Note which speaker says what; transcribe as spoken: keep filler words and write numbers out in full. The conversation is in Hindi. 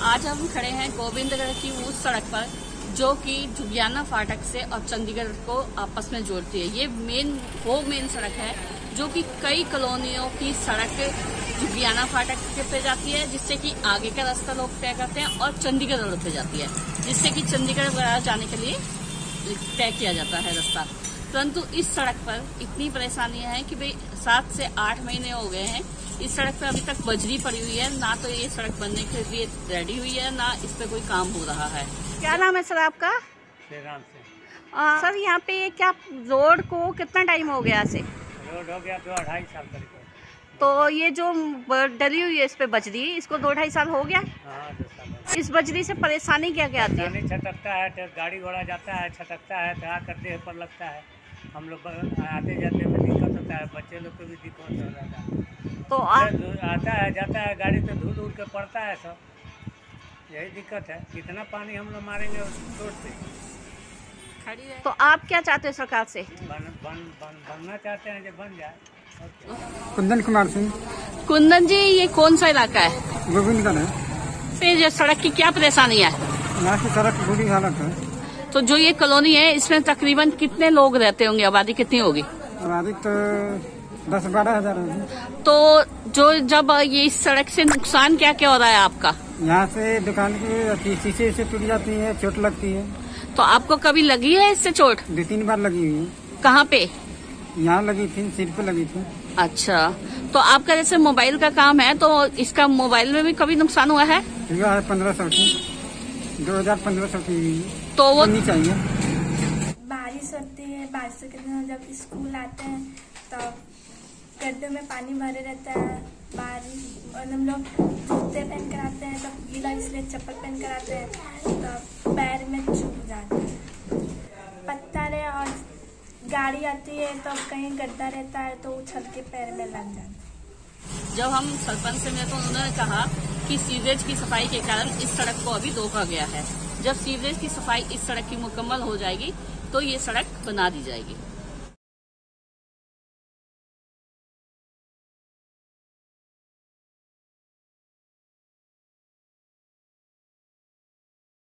Speaker 1: आज हम खड़े हैं गोविंदगढ़ की उस सड़क पर जो कि जुगियाना फाटक से और चंडीगढ़ को आपस में जोड़ती है। ये मेन वो मेन सड़क है जो कि कई कॉलोनियों की सड़क जुगियाना फाटक पे जाती है, जिससे कि आगे का रास्ता लोग तय करते हैं, और चंडीगढ़ रोड पे जाती है, जिससे कि चंडीगढ़ वगैरह जाने के लिए तय किया जाता है रास्ता। परंतु इस सड़क पर इतनी परेशानियां हैं कि भाई सात से आठ महीने हो गए हैं इस सड़क पर अभी तक बजरी पड़ी हुई है। ना तो ये सड़क बनने के लिए रेडी हुई है, ना इस पे कोई काम हो रहा है।
Speaker 2: क्या नाम है सर आपका?
Speaker 3: श्रीराम से।
Speaker 2: आ, सर यहाँ पे क्या रोड को कितना टाइम हो गया से?
Speaker 3: रोड हो गया दो अढ़ाई साल तक।
Speaker 2: तो ये जो डली हुई है इस पे बजरी, इसको दो ढाई साल हो गया।
Speaker 3: हाँ, दो साल।
Speaker 2: इस बजरी से परेशानी क्या क्या आती है?
Speaker 3: छटकता है, गाड़ी घोड़ा जाता है, छटकता है, तो आकर देह पर लगता है। हम लोग आते जाते में दिक्कत होता है, बच्चे लोग को भी दिक्कत हो रहा है।
Speaker 2: तो आ...
Speaker 3: आता है जाता है गाड़ी तो धूल उड़ के पड़ता है सब, यही दिक्कत है। कितना पानी हम लोग मारेंगे रोड पे।
Speaker 2: तो आप क्या चाहते हैं सरकार से?
Speaker 3: बन, बन, बन, बनना चाहते हैं जो बन जाए।
Speaker 4: कुंदन कुमार सिंह।
Speaker 1: कुंदन जी, ये कौन सा इलाका है?
Speaker 4: गोविंदगढ़ है।
Speaker 1: फिर ये सड़क की क्या परेशानी है?
Speaker 4: यहाँ की सड़क बुरी हालत है।
Speaker 1: तो जो ये कॉलोनी है इसमें तकरीबन कितने लोग रहते होंगे? आबादी कितनी होगी?
Speaker 4: आबादी तो दस बारह हजार होगी।
Speaker 1: तो जो जब ये इस सड़क से नुकसान क्या क्या हो रहा है आपका?
Speaker 4: यहाँ से दुकान की शीशे से टूट जाती है, चोट लगती है।
Speaker 1: तो आपको कभी लगी है इससे चोट?
Speaker 4: दो तीन बार लगी हुई है।
Speaker 1: कहाँ पे?
Speaker 4: यहाँ लगी थी, सिर पे लगी थी।
Speaker 1: अच्छा, तो आपका जैसे मोबाइल का काम है तो इसका मोबाइल में भी कभी नुकसान हुआ है?
Speaker 4: हुआ है पंद्रह सौ की, दो हजार पंद्रह सौ की।
Speaker 1: तो वो
Speaker 4: नहीं चाहिए।
Speaker 5: बारिश होती है, बारिश के दिन जब स्कूल आते हैं तब गड्ढे में पानी भरे रहता है। बारिश और हम लोग जूते पहन कर आते हैं तब गीला, इसलिए चप्पल पहन कर आते हैं तब पैर में चुभ जाता है। पत्थर है और गाड़ी आती है तो कहीं गड्ढा रहता है तो उछल के पैर में लग जाता है।
Speaker 1: जब हम सरपंच से मिले तो उन्होंने कहा कि सीवरेज की सफाई के कारण इस सड़क को अभी रोका गया है। जब सीवरेज की सफाई इस सड़क की मुकम्मल हो जाएगी तो ये सड़क बना दी जाएगी।